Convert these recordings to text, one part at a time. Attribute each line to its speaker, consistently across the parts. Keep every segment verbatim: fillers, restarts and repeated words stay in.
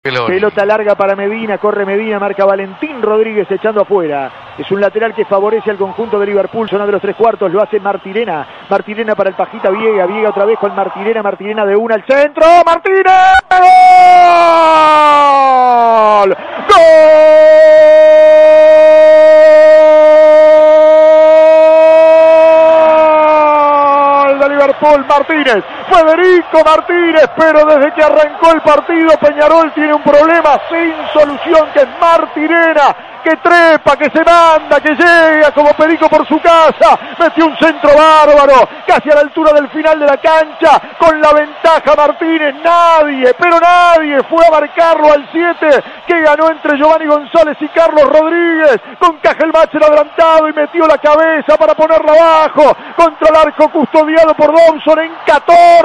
Speaker 1: Pelota larga para Medina, corre Medina, marca Valentín Rodríguez echando afuera. Es un lateral que favorece al conjunto de Liverpool, zona de los tres cuartos, lo hace Martirena. Martirena para el Pajita Viega, Viega otra vez con Martirena, Martirena de una al centro, ¡Martínez! ¡Gol! ¡Gol! De Liverpool, Martínez. Federico Martínez, pero desde que arrancó el partido Peñarol tiene un problema sin solución, que es Martirena, que trepa, que se manda, que llega como perico por su casa, metió un centro bárbaro, casi a la altura del final de la cancha, con la ventaja Martínez, nadie, pero nadie fue a marcarlo al siete, que ganó entre Giovanni González y Carlos Rodríguez, con Cajelmacher adelantado y metió la cabeza para ponerla abajo, contra el arco custodiado por Dobson en catorce,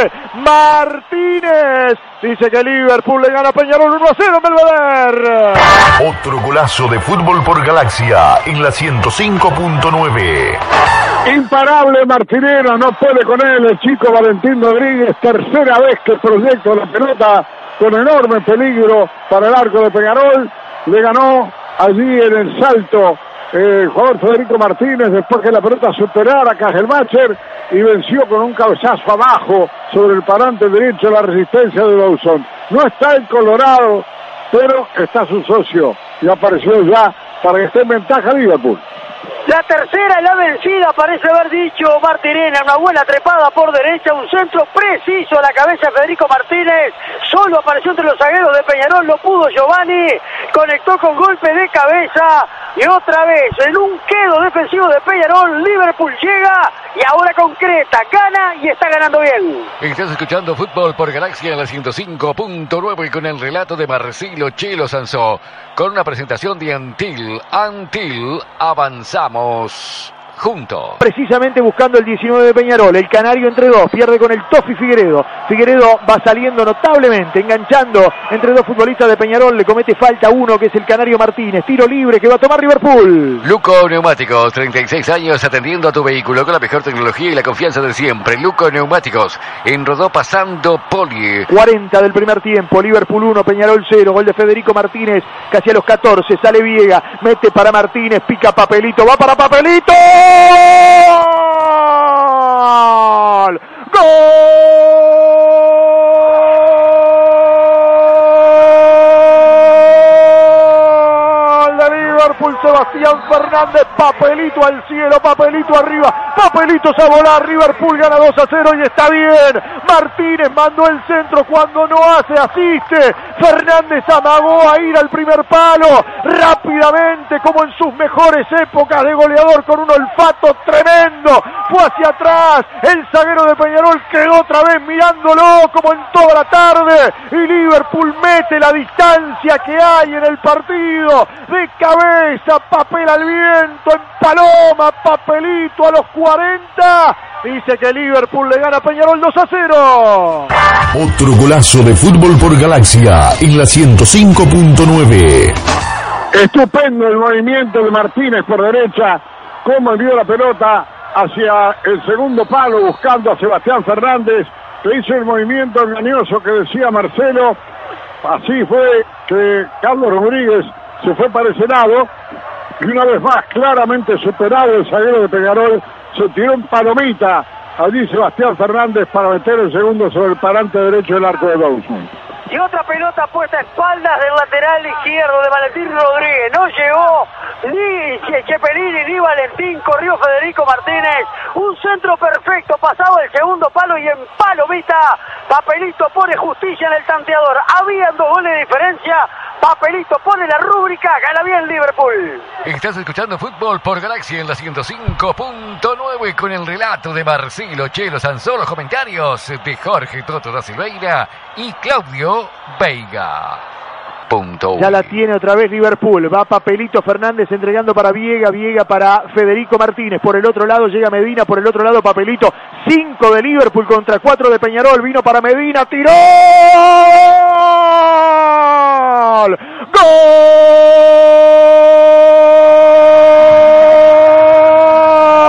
Speaker 1: Martínez, dice que Liverpool le gana a Peñarol uno a cero en Belvedere.
Speaker 2: Otro golazo de fútbol por Galaxia en la ciento cinco punto nueve.
Speaker 3: Imparable Martinera, no puede con él el chico Valentín Rodríguez, tercera vez que proyecta la pelota con enorme peligro para el arco de Peñarol, le ganó allí en el salto el jugador Federico Martínez después que la pelota superara a Cajelmacher y venció con un cabezazo abajo sobre el parante derecho la resistencia de Dawson. No está el Colorado, pero está su socio y apareció ya para que esté en ventaja Liverpool.
Speaker 4: La tercera, la vencida, parece haber dicho Martirena, una buena trepada por derecha, un centro preciso a la cabeza de Federico Martínez, solo apareció entre los zagueros de Peñarol, no pudo Giovanni, conectó con golpe de cabeza y otra vez en un quedo defensivo de Peñarol, Liverpool llega y ahora concreta, gana y está ganando bien.
Speaker 5: Estás escuchando Fútbol por Galaxia en la ciento cinco punto nueve con el relato de Marcelo Chelo Sansó, con una presentación de Antil, Antil, avanzamos juntos.
Speaker 1: Precisamente buscando el diecinueve de Peñarol, el canario entre dos, pierde con el Tofi Figueredo. Figueredo va saliendo notablemente, enganchando entre dos futbolistas de Peñarol, le comete falta uno que es el canario Martínez, tiro libre que va a tomar Liverpool.
Speaker 5: Luco Neumáticos, treinta y seis años atendiendo a tu vehículo con la mejor tecnología y la confianza de siempre. Luco Neumáticos, en Rodó pasando Poli.
Speaker 1: cuarenta del primer tiempo, Liverpool uno, Peñarol cero, gol de Federico Martínez, casi a los catorce, sale Viega, mete para Martínez, pica Papelito, va para Papelito. ¡Gol! ¡Gol de Liverpool! Sebastián Fernández, Papelito al cielo, Papelito arriba, Papelitos a volar, Liverpool gana dos a cero y está bien. Martínez mandó el centro cuando no hace, asiste. Fernández amagó a ir al primer palo rápidamente, como en sus mejores épocas de goleador, con un olfato tremendo. Fue hacia atrás, el zaguero de Peñarol quedó otra vez mirándolo como en toda la tarde y Liverpool mete la distancia que hay en el partido. De cabeza, papel al viento, en paloma, Papelito a los cuarenta. Dice que Liverpool le gana a Peñarol dos a cero.
Speaker 2: Otro golazo de fútbol por Galaxia en la ciento cinco punto nueve.
Speaker 3: Estupendo el movimiento de Martínez por derecha, cómo envió la pelota hacia el segundo palo buscando a Sebastián Fernández, que hizo el movimiento engañoso que decía Marcelo. Así fue que Carlos Rodríguez se fue para ese lado y una vez más claramente superado el zaguero de Peñarol, se tiró en palomita allí Sebastián Fernández para meter el segundo sobre el parante derecho del arco de Dawson.
Speaker 4: Y otra pelota puesta a espaldas del lateral izquierdo de Valentín Rodríguez. No llegó ni Chepelini ni Valentín, corrió Federico Martínez. Un centro perfecto, pasado el segundo palo y en palomita Papelito pone justicia en el tanteador. Habían dos goles de diferencia. Papelito pone la rúbrica, gana bien Liverpool.
Speaker 5: Estás escuchando Fútbol por Galaxia en la ciento cinco punto nueve con el relato de Marcelo Chelo Sansó, los comentarios de Jorge Toto da Silveira y Claudio Veiga. Punto
Speaker 1: ya la tiene otra vez Liverpool, va Papelito Fernández entregando para Viega, Viega para Federico Martínez, por el otro lado llega Medina, por el otro lado Papelito, cinco de Liverpool contra cuatro de Peñarol, vino para Medina, tiró, ¡gol!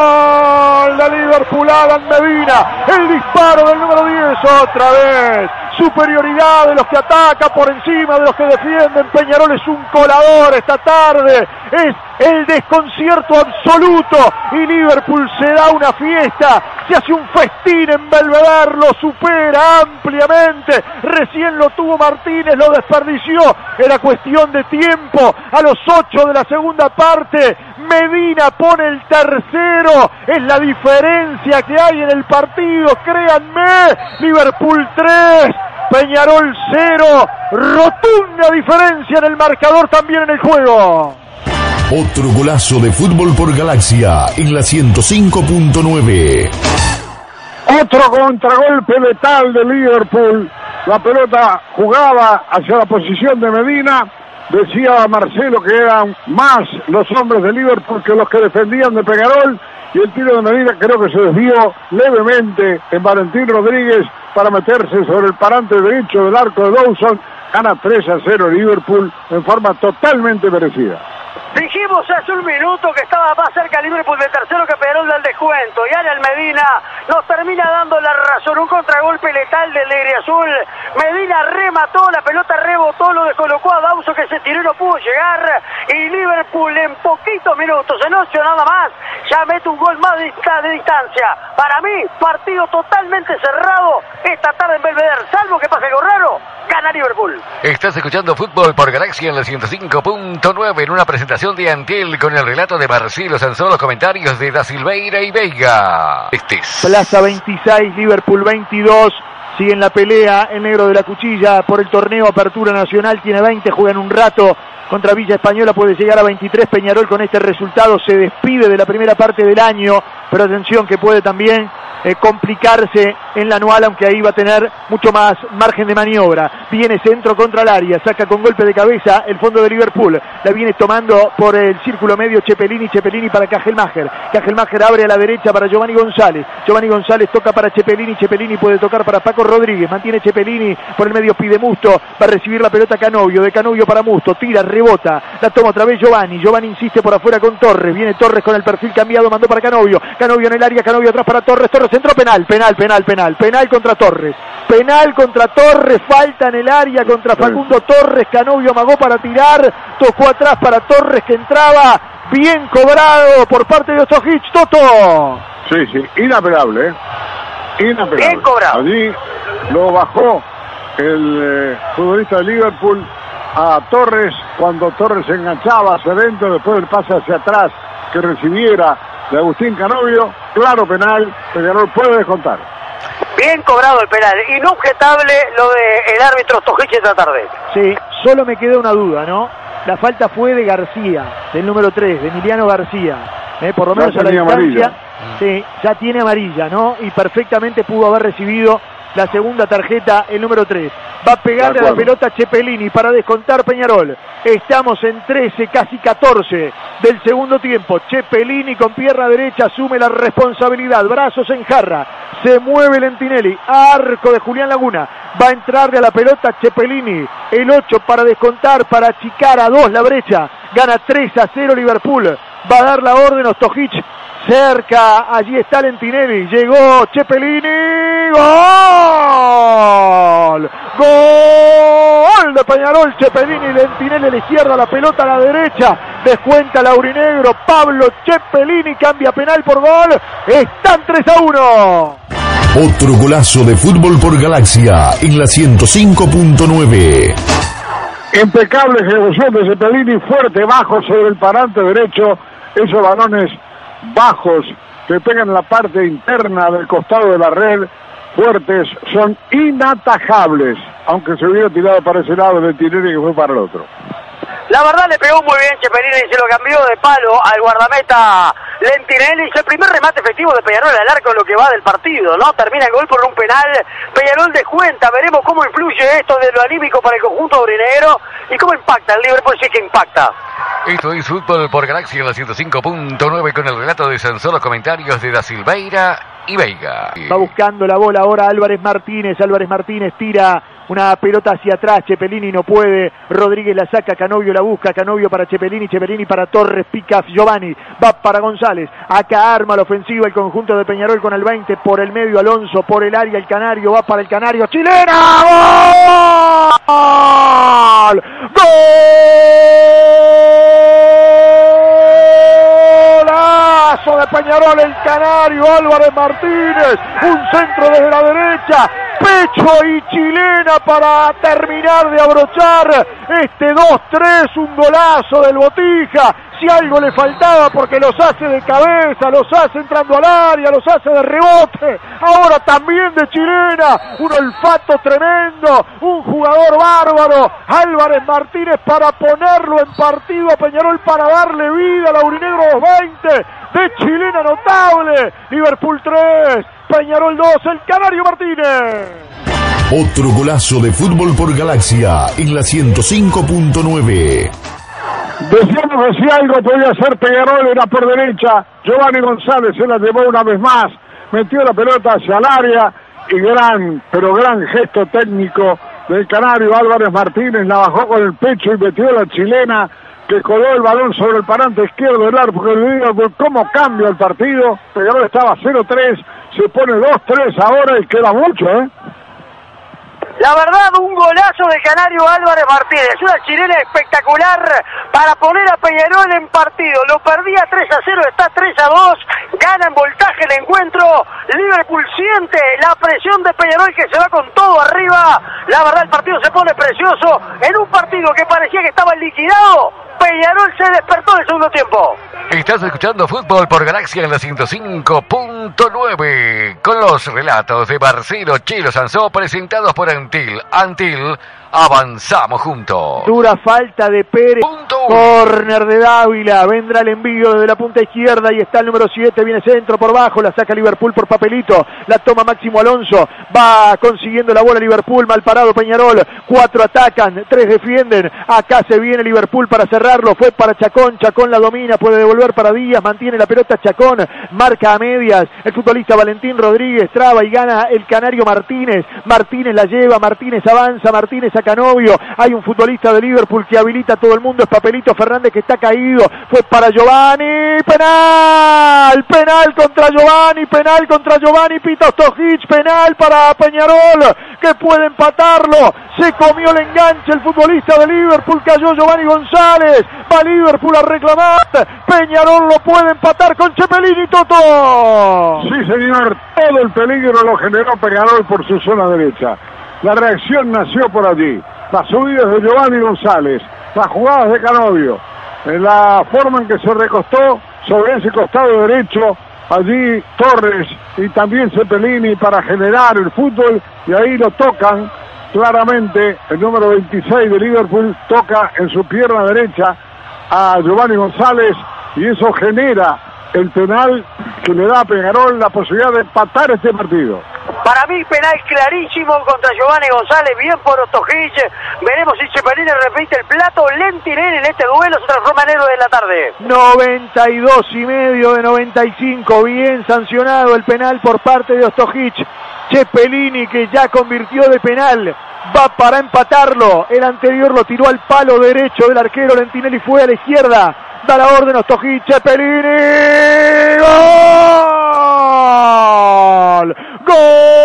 Speaker 1: ¡Gol de Liverpool! Alan Medina, el disparo del número diez, otra vez superioridad de los que atacan por encima de los que defienden. Peñarol es un colador esta tarde, es el desconcierto absoluto y Liverpool se da una fiesta, se hace un festín en Belvedere, lo supera ampliamente, recién lo tuvo Martínez, lo desperdició, era cuestión de tiempo, a los ocho de la segunda parte, Medina pone el tercero, es la diferencia que hay en el partido, créanme, Liverpool tres, Peñarol cero, rotunda diferencia en el marcador también en el juego.
Speaker 2: Otro golazo de Fútbol por Galaxia en la ciento cinco punto nueve.
Speaker 3: Otro contragolpe letal de Liverpool. La pelota jugaba hacia la posición de Medina. Decía Marcelo que eran más los hombres de Liverpool que los que defendían de Peñarol. Y el tiro de Medina creo que se desvió levemente en Valentín Rodríguez para meterse sobre el parante derecho del arco de Dawson. Gana tres a cero Liverpool en forma totalmente merecida.
Speaker 4: Dijimos hace un minuto que estaba más cerca Liverpool del tercero que Peñarol del descuento. Y Ariel Medina nos termina dando la razón. Un contragolpe letal del Negriazul. Medina remató, la pelota rebotó, lo descolocó a Dawson que se tiró y no pudo llegar. Y Liverpool en poquitos minutos, en ocho nada más, ya mete un gol más de, de distancia. Para mí, partido totalmente cerrado esta tarde en Belvedere. Salvo que pase algo raro, gana Liverpool.
Speaker 5: Estás escuchando Fútbol por Galaxia en la ciento cinco punto nueve en una presentación de Antel con el relato de Marcelo Sansó, los comentarios de Da Silveira y Veiga. Este es
Speaker 1: Plaza veintiséis, Liverpool veintidós. Sigue en la pelea el negro de la cuchilla por el torneo Apertura Nacional. Tiene veinte, juegan un rato contra Villa Española, puede llegar a veintitrés. Peñarol con este resultado se despide de la primera parte del año, pero atención que puede también eh, complicarse en la anual, aunque ahí va a tener mucho más margen de maniobra. Viene centro contra el área, saca con golpe de cabeza el fondo de Liverpool, la viene tomando por el círculo medio Cepelini, Cepelini para Cajelmacher, Cajelmacher abre a la derecha para Giovanni González, Giovanni González toca para Cepelini, Cepelini puede tocar para Paco Rodríguez, mantiene Cepelini por el medio, pide Musto, va a recibir la pelota Canovio, de Canovio para Musto, tira, rebota, la toma otra vez Giovanni, Giovanni insiste por afuera con Torres, viene Torres con el perfil cambiado, mandó para Canovio, Canovio en el área, Canovio atrás para Torres, Torres centro, penal, penal, penal, penal, penal contra Torres, penal contra Torres, falta en el área contra Facundo Torres, Canovio amagó para tirar, tocó atrás para Torres que entraba, bien cobrado por parte de Ostojic, Toto.
Speaker 3: Sí, sí, inapelable, ¿eh? Inapelable.
Speaker 4: Bien cobrado.
Speaker 3: Allí lo bajó el eh, futbolista de Liverpool a Torres cuando Torres se enganchaba hacia adentro, después del pase hacia atrás que recibiera de Agustín Canovio. Claro penal, Peñarol puede descontar.
Speaker 4: Bien cobrado el penal, inobjetable lo del árbitro Ostojic esta tarde.
Speaker 1: Sí, solo me queda una duda, ¿no? La falta fue de García, del número tres, de Emiliano García. Eh, por lo menos a la distancia, amarilla. Sí, ya tiene amarilla, ¿no? Y perfectamente pudo haber recibido la segunda tarjeta, el número tres. Va a pegarle a la pelota Cepelini para descontar Peñarol. Estamos en trece, casi catorce del segundo tiempo. Cepelini con pierna derecha asume la responsabilidad. Brazos en jarra. Se mueve Lentinelli. Arco de Julián Laguna. Va a entrarle a la pelota Cepelini. El ocho para descontar, para achicar a dos la brecha. Gana tres a cero Liverpool. Va a dar la orden Ostojic. Cerca, allí está Lentinelli, llegó Cepelini, ¡gol! ¡Gol de Peñarol! Cepelini, Lentinelli a la izquierda, la pelota a la derecha, descuenta Laurinegro, Pablo Cepelini, cambia penal por gol, están tres a uno.
Speaker 2: Otro golazo de Fútbol por Galaxia en la ciento cinco punto nueve.
Speaker 3: Impecable ejecución de Cepelini, fuerte, bajo sobre el parante derecho, esos balones bajos que pegan en la parte interna del costado de la red, fuertes, son inatajables, aunque se hubiera tirado para ese lado del Tinelli que fue para el otro.
Speaker 4: La verdad le pegó muy bien Cepelini y se lo cambió de palo al guardameta Lentinelli. Es el primer remate efectivo de Peñarol al arco en lo que va del partido, ¿no? Termina el gol por un penal. Peñarol descuenta, veremos cómo influye esto de lo anímico para el conjunto aurinegro y cómo impacta el Liverpool, sí que impacta.
Speaker 5: Esto es Fútbol por Galaxia en la ciento cinco punto nueve con el relato de Sansó, los comentarios de Da Silveira y Veiga.
Speaker 1: Va buscando la bola ahora Álvarez Martínez, Álvarez Martínez tira una pelota hacia atrás, Cepelini no puede, Rodríguez la saca, Canovio la busca, Canovio para Cepelini, Cepelini para Torres, pica Giovanni, va para González, acá arma la ofensiva el conjunto de Peñarol con el veinte, por el medio Alonso, por el área el Canario, va para el Canario, chilena, ¡gol! ¡Gol! De Peñarol, el Canario Álvarez Martínez, un centro desde la derecha, pecho y chilena para terminar de abrochar este dos tres, un golazo del Botija. Si algo le faltaba, porque los hace de cabeza, los hace entrando al área, los hace de rebote, ahora también de chilena, un olfato tremendo, un jugador bárbaro, Álvarez Martínez, para ponerlo en partido a Peñarol, para darle vida al Aurinegro dos veinte, de chilena notable. Liverpool tres, Peñarol dos, el Canario Martínez.
Speaker 2: Otro golazo de Fútbol por Galaxia en la ciento cinco punto nueve.
Speaker 3: Decíamos que si algo podía hacer Peñarol era por derecha. Giovanni González se la llevó una vez más, metió la pelota hacia el área y gran, pero gran gesto técnico del Canario Álvarez Martínez, la bajó con el pecho y metió la chilena, que coló el balón sobre el parante izquierdo del arco del Liverpool. ¿Cómo cambia el partido? Peñarol estaba cero tres, se pone dos tres ahora y queda mucho, ¿eh?
Speaker 4: La verdad, un golazo de Canario Álvarez Martínez, una chilena espectacular para poner a Peñarol en partido. Lo perdía tres a cero, está tres a dos, gana en voltaje el encuentro. Liverpool siente la presión de Peñarol, que se va con todo arriba. La verdad, el partido se pone precioso en un partido que parecía que estaba liquidado. Peñarol se despertó en el segundo tiempo.
Speaker 5: Estás escuchando Fútbol por Galaxia en la ciento cinco punto nueve con los relatos de Marcelo Chelo Sansó, presentados por Antil. Antil, avanzamos juntos.
Speaker 1: Dura falta de Pérez.
Speaker 5: Punto.
Speaker 1: Corner de Dávila. Vendrá el envío desde la punta izquierda y está el número siete. Viene centro por bajo. La saca Liverpool por Papelito. La toma Máximo Alonso. Va consiguiendo la bola Liverpool. Mal parado Peñarol. Cuatro atacan. Tres defienden. Acá se viene Liverpool para cerrarlo. Fue para Chacón. Chacón la domina. Puede devolver para Díaz. Mantiene la pelota Chacón. Marca a medias. El futbolista Valentín Rodríguez traba y gana el Canario Martínez. Martínez la lleva. Martínez avanza. Martínez a Canovio. Hay un futbolista de Liverpool que habilita a todo el mundo. Es Papelito Fernández, que está caído. Fue para Giovanni. Penal. Penal contra Giovanni. Penal contra Giovanni. Pita Ostojic. Penal para Peñarol, que puede empatarlo. Se comió el enganche el futbolista de Liverpool. Cayó Giovanni González. Va Liverpool a reclamar. Peñarol lo puede empatar con Cepelini. Toto.
Speaker 3: Sí, señor. Todo el peligro lo generó Peñarol por su zona derecha. La reacción nació por allí. Las subidas de Giovanni González, las jugadas de Canovio, la forma en que se recostó sobre ese costado derecho, allí Torres y también Cepelini para generar el fútbol, y ahí lo tocan claramente. El número veintiséis de Liverpool toca en su pierna derecha a Giovanni González, y eso genera el penal que le da a Peñarol la posibilidad de empatar este partido.
Speaker 4: Para mí, penal clarísimo contra Giovanni González, bien por Ostojic. Veremos si Cepelini repite el plato. Lentinelli en este duelo se transforma en héroe de la tarde.
Speaker 1: noventa y dos y medio de noventa y cinco. Bien sancionado el penal por parte de Ostojic. Cepelini, que ya convirtió de penal, va para empatarlo. El anterior lo tiró al palo derecho del arquero. Lentinelli fue a la izquierda. Da la orden Ostojic. Cepelini. ¡Gol! ¡Gol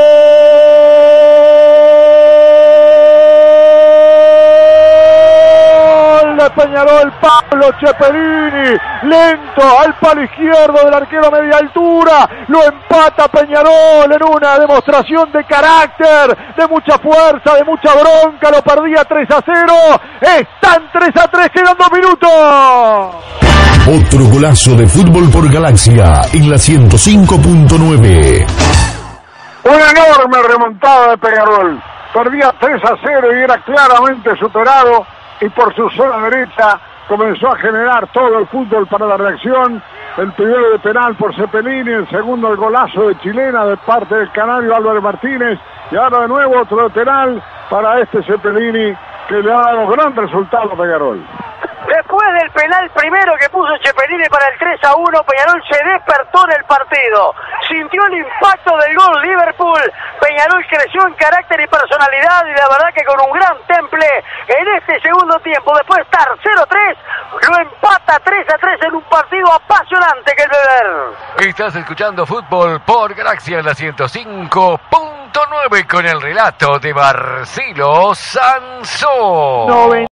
Speaker 1: de Peñarol! Pablo Cepelini, lento al palo izquierdo del arquero a media altura, lo empata Peñarol en una demostración de carácter, de mucha fuerza, de mucha bronca. Lo perdía tres a cero, están tres a tres, quedan dos minutos.
Speaker 2: Otro golazo de Fútbol por Galaxia en la ciento cinco punto nueve.
Speaker 3: Una enorme remontada de Peñarol. Perdía tres a cero y era claramente superado, y por su zona derecha comenzó a generar todo el fútbol para la reacción. El primero de penal por Cepelini, el segundo el golazo de chilena de parte del Canario Álvarez Martínez, y ahora de nuevo otro de penal para este Cepelini, que le ha dado gran resultado a Peñarol.
Speaker 4: Después del penal primero que puso Cepelini para el tres a uno, Peñarol se despertó en el partido. sintió el impacto del gol Liverpool. Peñarol creció en carácter y personalidad y la verdad que con un gran temple en este segundo tiempo, después de estar cero tres, lo empata tres a tres en un partido apasionante que es de ver.
Speaker 5: Estás escuchando Fútbol por Galaxia en la ciento cinco punto nueve con el relato de Marcelo Sansó.